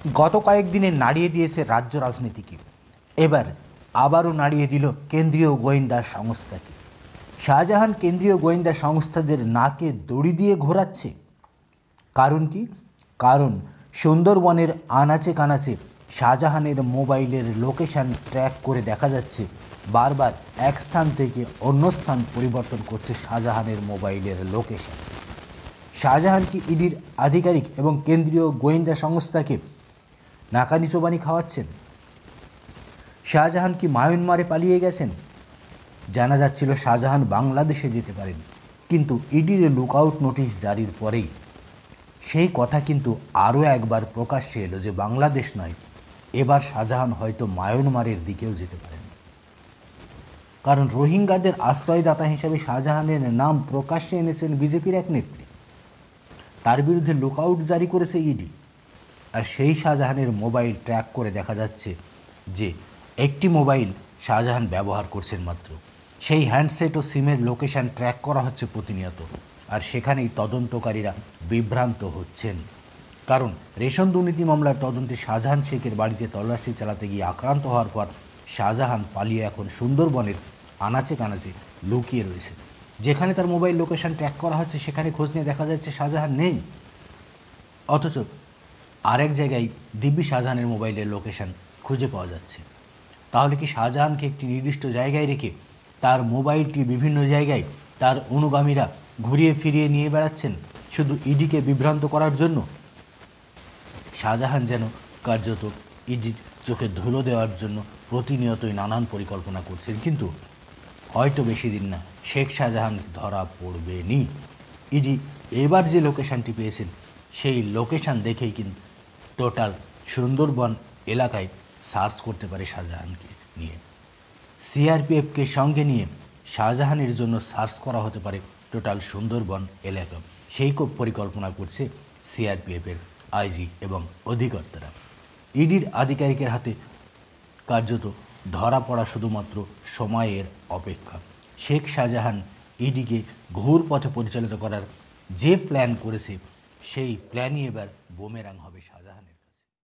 গত কয়েকদিনে নাড়িয়ে দিয়েছে রাজ্য রাজনীতিকে, এবার আবারও নাড়িয়ে দিল কেন্দ্রীয় গোয়েন্দা সংস্থাকে। শাহজাহান কেন্দ্রীয় গোয়েন্দা সংস্থাদের নাকে দড়ি দিয়ে ঘোরাচ্ছে। কারণ কি? কারণ সুন্দরবনের আনাচে কানাচে শাহজাহানের মোবাইলের লোকেশন ট্র্যাক করে দেখা যাচ্ছে বারবার এক স্থান থেকে অন্য স্থান পরিবর্তন করছে শাহজাহানের মোবাইলের লোকেশন। শাহজাহান কি ইডির আধিকারিক এবং কেন্দ্রীয় গোয়েন্দা সংস্থাকে নাকানি চোবানি খাওয়াচ্ছেন? শাহজাহান কি মায়ানমারে পালিয়ে গেছেন? জানা যাচ্ছিল শাহজাহান বাংলাদেশে যেতে পারেন, কিন্তু ইডির লুকআউট নোটিশ জারির পরেই সেই কথা কিন্তু আরও একবার প্রকাশ্যে এলো যে বাংলাদেশ নয়, এবার শাহজাহান হয়তো মায়ানমারের দিকেও যেতে পারেন। কারণ রোহিঙ্গাদের আশ্রয়দাতা হিসেবে শাহজাহানের নাম প্রকাশ্যে এনেছেন বিজেপির এক নেত্রী। তার বিরুদ্ধে লুকআউট জারি করেছে ইডি। আর সেই শাহজাহানের মোবাইল ট্র্যাক করে দেখা যাচ্ছে যে একটি মোবাইল শাহজাহান ব্যবহার করছেন মাত্র। সেই হ্যান্ডসেট ও সিমের লোকেশন ট্র্যাক করা হচ্ছে প্রতিনিয়ত। আর সেখানেই তদন্তকারীরা বিভ্রান্ত হচ্ছেন। কারণ রেশন দুর্নীতি মামলার তদন্তে শাহজাহান শেখের বাড়িতে তল্লাশি চালাতে গিয়ে আক্রান্ত হওয়ার পর শাহজাহান পালিয়ে এখন সুন্দরবনের আনাচে কানাচে লুকিয়ে রয়েছে। যেখানে তার মোবাইল লোকেশন ট্র্যাক করা হচ্ছে সেখানে খোঁজ নিয়ে দেখা যাচ্ছে শাহজাহান নেই। অথচ আরেক জায়গায় দিব্যি শাহজাহানের মোবাইলের লোকেশন খুঁজে পাওয়া যাচ্ছে। তাহলে কি শাহজাহানকে একটি নির্দিষ্ট জায়গায় রেখে তার মোবাইলটি বিভিন্ন জায়গায় তার অনুগামীরা ঘুরিয়ে ফিরিয়ে নিয়ে বেড়াচ্ছেন শুধু ইডিকে বিভ্রান্ত করার জন্য? শাহজাহান যেন কার্যত ইডির চোখে ধুলো দেওয়ার জন্য প্রতিনিয়তই নানান পরিকল্পনা করছেন। কিন্তু হয়তো বেশি দিন না, শেখ শাহজাহান ধরা পড়বেনি। ইডি এবার যে লোকেশানটি পেয়েছেন সেই লোকেশান দেখেই কিন্তু টোটাল সুন্দরবন এলাকায় সার্চ করতে পারে শাহজাহানকে নিয়ে। সিআরপিএফকে সঙ্গে নিয়ে শাহজাহানের জন্য সার্চ করা হতে পারে টোটাল সুন্দরবন এলাকা। সেই পরিকল্পনা করছে সিআরপিএফের আইজি এবং অধিকর্তারা। ইডির আধিকারিকের হাতে কার্যত ধরা পড়া শুধুমাত্র সময়ের অপেক্ষা। শেখ শাহজাহান ইডিকে ঘুর পথে পরিচালিত করার যে প্ল্যান করেছে সেই প্ল্যানই এবার বুমেরাং হবে শাহজাহানের।